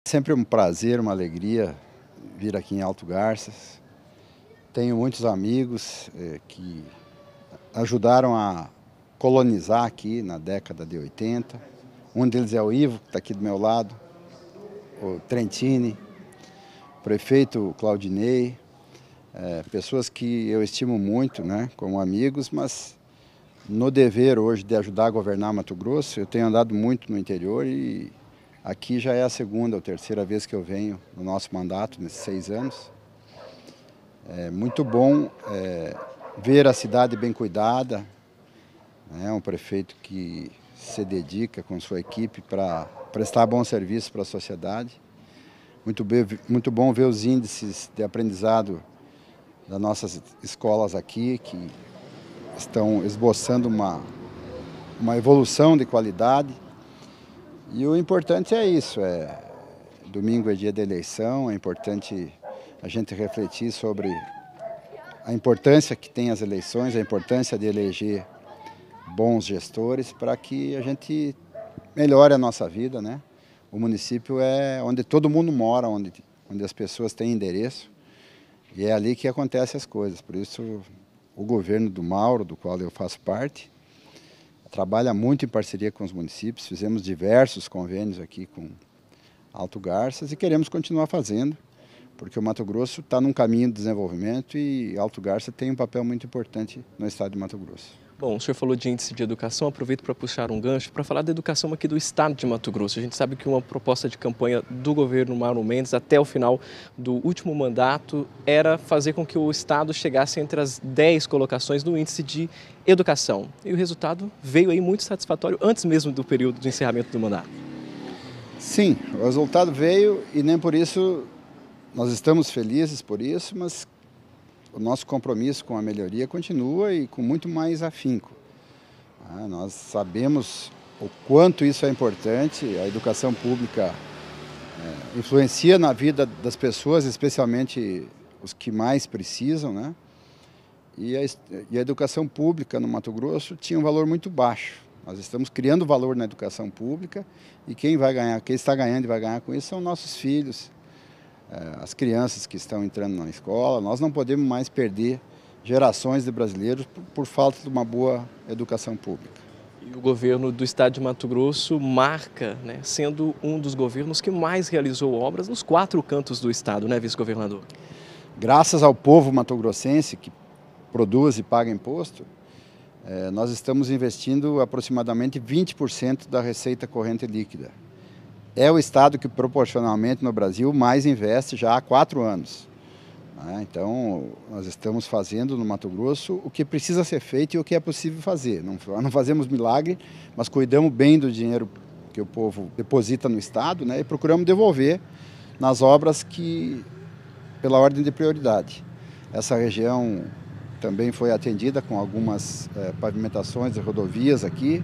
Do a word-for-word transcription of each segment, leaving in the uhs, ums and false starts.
Sempre um prazer, uma alegria vir aqui em Alto Garças. Tenho muitos amigos eh, que ajudaram a colonizar aqui na década de oitenta. Um deles é o Ivo, que está aqui do meu lado, o Trentini, o prefeito Claudinei, eh, pessoas que eu estimo muito, né, como amigos, mas no dever hoje de ajudar a governar Mato Grosso, eu tenho andado muito no interior e aqui já é a segunda ou terceira vez que eu venho no nosso mandato, nesses seis anos. É muito bom é, ver a cidade bem cuidada, né? Um prefeito que se dedica com sua equipe para prestar bom serviço para a sociedade. Muito, bem, muito bom ver os índices de aprendizado das nossas escolas aqui, que estão esboçando uma, uma evolução de qualidade. E o importante é isso, é, domingo é dia da eleição, é importante a gente refletir sobre a importância que tem as eleições, a importância de eleger bons gestores para que a gente melhore a nossa vida, né? O município é onde todo mundo mora, onde, onde as pessoas têm endereço, e é ali que acontecem as coisas. Por isso, o governo do Mauro, do qual eu faço parte, trabalha muito em parceria com os municípios. Fizemos diversos convênios aqui com Alto Garças e queremos continuar fazendo, porque o Mato Grosso está num caminho de desenvolvimento e Alto Garças tem um papel muito importante no estado de Mato Grosso. Bom, o senhor falou de índice de educação, aproveito para puxar um gancho para falar da educação aqui do estado de Mato Grosso. A gente sabe que uma proposta de campanha do governo Mauro Mendes até o final do último mandato era fazer com que o estado chegasse entre as dez colocações no índice de educação. E o resultado veio aí muito satisfatório antes mesmo do período de encerramento do mandato. Sim, o resultado veio e nem por isso nós estamos felizes por isso, mas o nosso compromisso com a melhoria continua e com muito mais afinco. Ah, nós sabemos o quanto isso é importante, a educação pública é, influencia na vida das pessoas, especialmente os que mais precisam, né? E a, e a educação pública no Mato Grosso tinha um valor muito baixo. Nós estamos criando valor na educação pública e quem vai ganhar, quem está ganhando e vai ganhar com isso são nossos filhos, as crianças que estão entrando na escola. Nós não podemos mais perder gerações de brasileiros por, por falta de uma boa educação pública. E o governo do estado de Mato Grosso marca, né, sendo um dos governos que mais realizou obras nos quatro cantos do estado, né, vice-governador? Graças ao povo matogrossense que produz e paga imposto, eh, nós estamos investindo aproximadamente vinte por cento da receita corrente líquida. É o estado que proporcionalmente no Brasil mais investe já há quatro anos. Então, nós estamos fazendo no Mato Grosso o que precisa ser feito e o que é possível fazer. Não, não fazemos milagre, mas cuidamos bem do dinheiro que o povo deposita no estado, né, e procuramos devolver nas obras que, pela ordem de prioridade. Essa região também foi atendida com algumas é, pavimentações de rodovias aqui.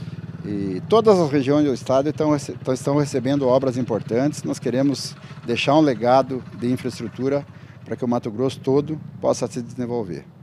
E todas as regiões do estado estão, estão recebendo obras importantes. Nós queremos deixar um legado de infraestrutura para que o Mato Grosso todo possa se desenvolver.